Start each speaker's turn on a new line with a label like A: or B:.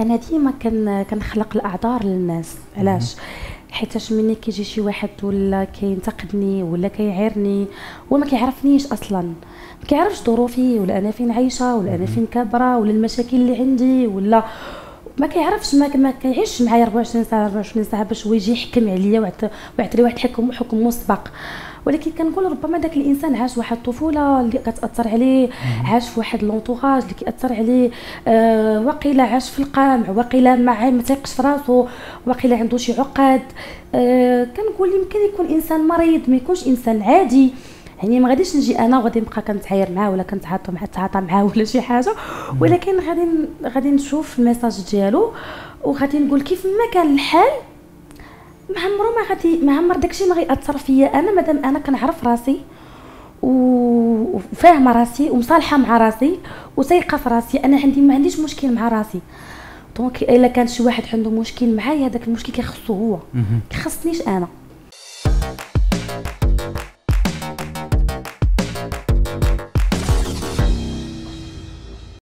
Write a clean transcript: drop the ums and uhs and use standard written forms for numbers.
A: انا ديما كنخلق الاعذار للناس. علاش؟ حيتاش مني كيجي شي واحد ولا كينتقدني ولا كيعيرني وما كيعرفنيش اصلا، ما كيعرفش ظروفي ولا انا فين عايشه ولا انا فين كابره ولا المشاكل اللي عندي، ولا ما كيعرفش، ما كيعيش معايا 24 ساعه 24 ساعه باش هو يجي يحكم عليا ويعطي لي واحد حكم مسبق. ولكن كنقول ربما داك الانسان عاش واحد الطفوله اللي كتاثر عليه، عاش في واحد لونطوراج اللي كياثر عليه، وقيله عاش في القمع، وقيله ما تيقش في راسو، وقيله عنده شي عقد. كنقول يمكن يكون انسان مريض، ما يكونش انسان عادي. يعني ما غاديش نجي انا وغادي نبقى كنتعاير معاه ولا كنتعاطى معاه ولا شي حاجه، ولكن غادي نشوف الميساج ديالو وغادي نقول كيف ما كان الحال ما عمر داكشي ما غيأثر فيا انا، مادام انا كنعرف راسي وفاهمه راسي ومصالحه مع راسي وثقه في راسي. انا ما عنديش مشكل مع راسي. دونك الا كان شي واحد عنده مشكل معايا، هذاك المشكل كيخصو هو، كيخصنيش انا.